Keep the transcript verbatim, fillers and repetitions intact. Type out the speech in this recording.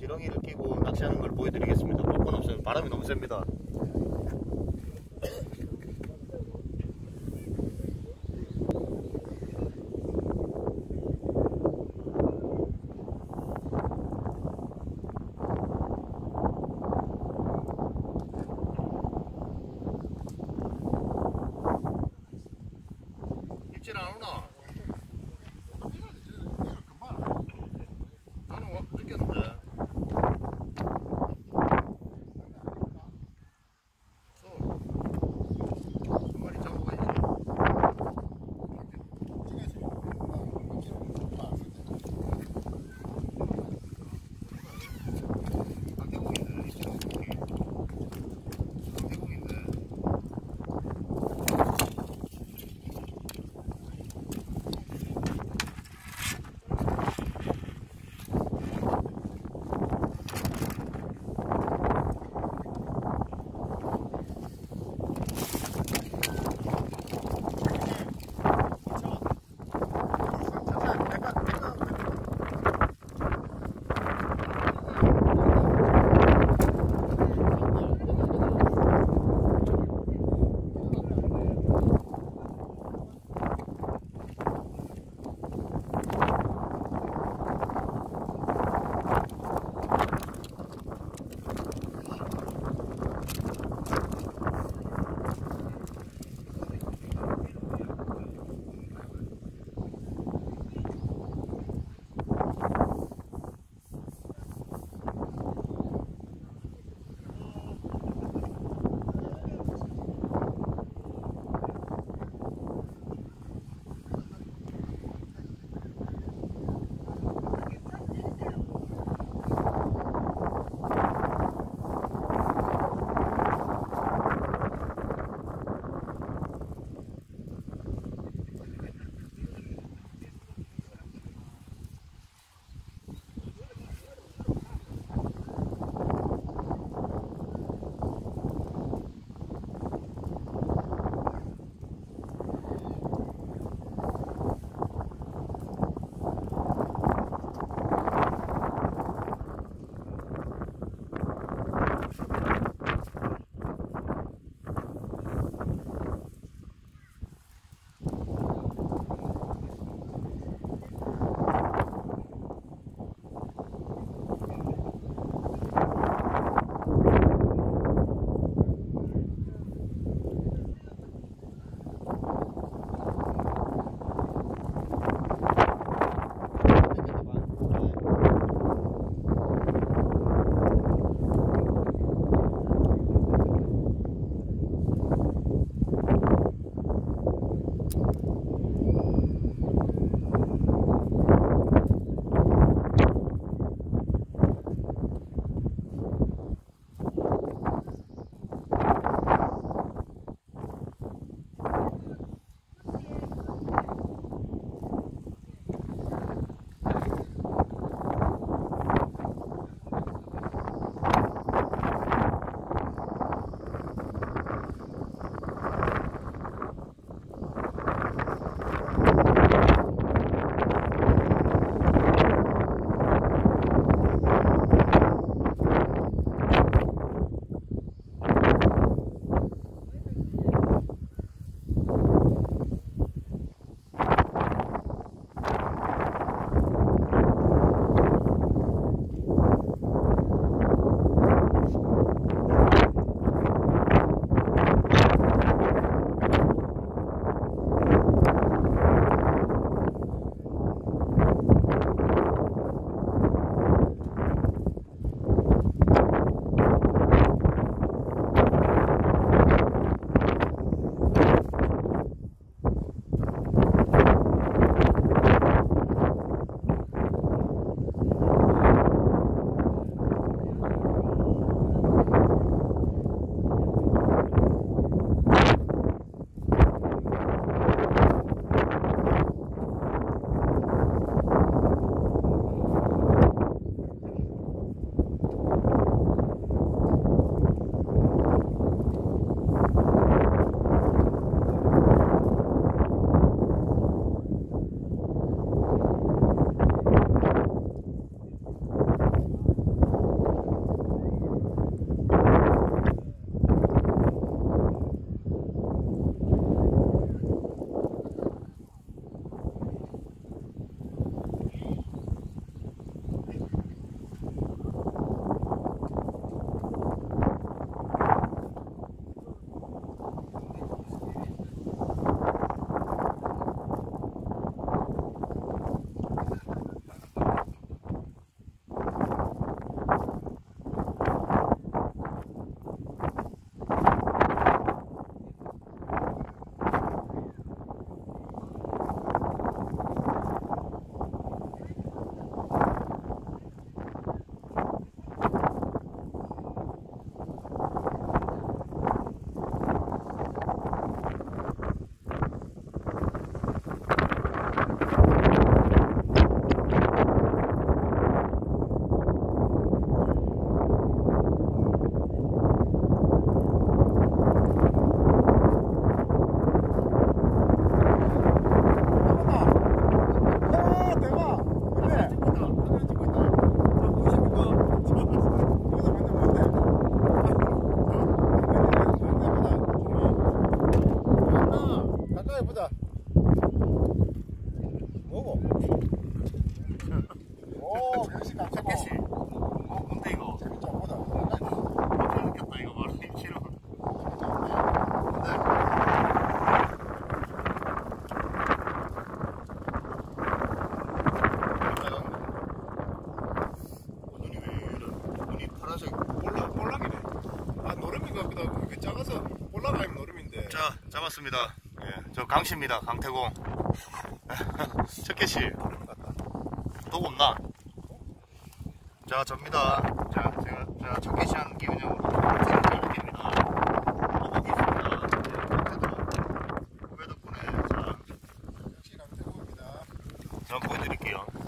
지렁이를 끼고 낚시하는 걸 보여드리겠습니다. 볼 건 없어요. 바람이 너무 셉니다. 입질 안 오나? 나는 와, 느꼈는데. 역시 감사고. 깨시. 어, 뭔데 이거? 재밌죠? 보다. 어, 재밌겠다 이거 바로 힘치러. 네. 눈이 왜 이래? 눈이 파란색 볼락 볼락이네. 아 노름인 것 같기도 하고 이게 작아서 볼락 아니면 노름인데. 자, 잡았습니다. 예, 저 강씨입니다. 강태공. 첫 개시. 또 없나? 자, 접니다. 자, 제가, 제가 첫 개시 한 기운형으로 제가 잘게입니다. 어묵이 있습니다. 네, 후배 덕분에. 자, 역시 감사합니다. 제가 보여드릴게요.